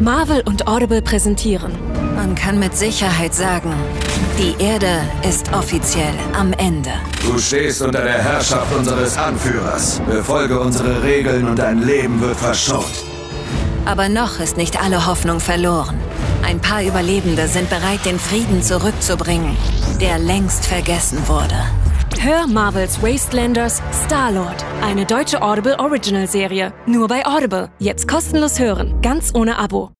Marvel und Audible präsentieren. Man kann mit Sicherheit sagen, die Erde ist offiziell am Ende. Du stehst unter der Herrschaft unseres Anführers. Befolge unsere Regeln und dein Leben wird verschont. Aber noch ist nicht alle Hoffnung verloren. Ein paar Überlebende sind bereit, den Frieden zurückzubringen, der längst vergessen wurde. Hör Marvels Wastelanders Star-Lord. Eine deutsche Audible Original Serie. Nur bei Audible. Jetzt kostenlos hören. Ganz ohne Abo.